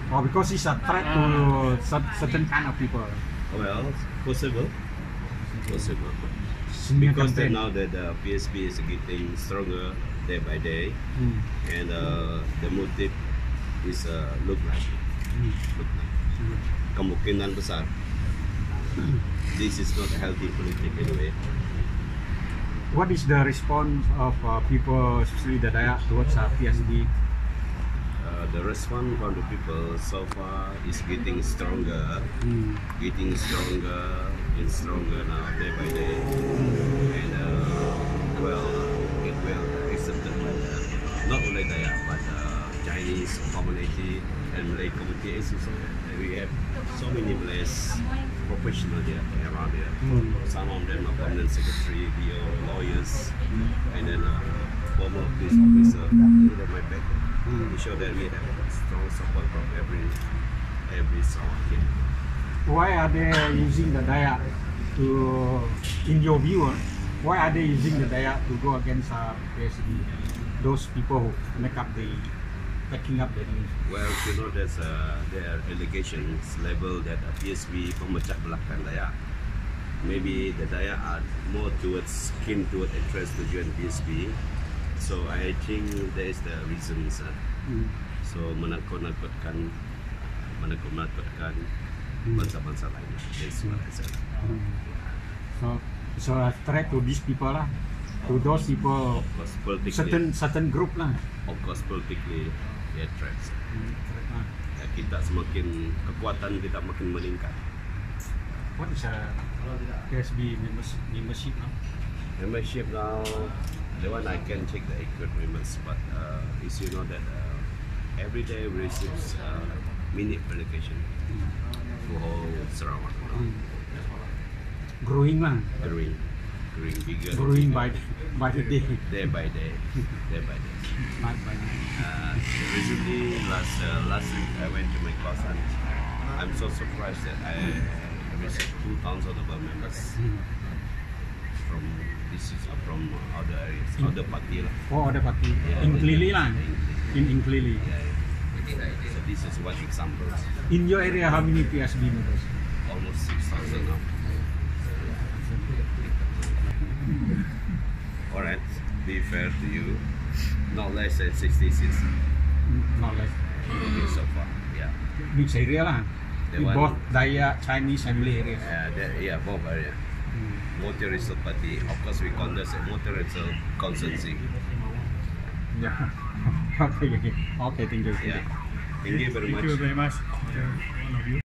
Or because it's a threat to certain kind of people. Well, possible. Smear Because campaign. now that the PSB is getting stronger day by day, and the motive is look like kemungkinan besar this is not a healthy politic anyway. What is the response of people, especially the Dayak, towards PSB? The response from the people so far is getting stronger, and stronger now day by day, and well, it will accepted by not only Dayak but Chinese community and Malay community. We have so many Malays professionals here around here. Some of them are permanent secretary, DO, lawyers, and then former police officer. They have my back. To show that we have strong support from every side here. Why are they using the Dayak to, in your view, why are they using the Dayak to go against PSB? Those people who make up the, backing up the news. Well, you know, there are allegations labeled that PSB pemecah belahkan Dayak. Maybe the Dayak are more keen towards interest to join PSB. So I think that is the reasons. So menakut-nakutkan bangsa-bangsa lain. That's what I said. So a threat to these people lah, to those people, Of course, politically. certain group lah. Of course, politically, they are threats. Ya, kita semakin kekuatan kita makin meningkat. What is PSB membership now? Membership now, the one I can check the accurate members, but is you know that every day we receive mini application to whole Sarawak. Growing lah, Growing bigger. growing by the day. Day by day. Month by month. Recently, last week I went to my class and I'm so surprised that I received 2,000 of our members from other areas, other party lah. Oh, other party. Yeah, In Klili lah. In Klili. So this is one example. In your area, how many PSB members? Almost 6,000 now. Alright, be fair to you, not less than 66 Not less. so far. Yeah. Mixed area lah. The With one- both Dayak, Chinese and Malay areas. Yeah, both area. Multi-racial party. Of course, we call this a multi-racial consensus. Yeah. Okay, thank you. Yeah. Thank you very much. Thank you very much. One of you.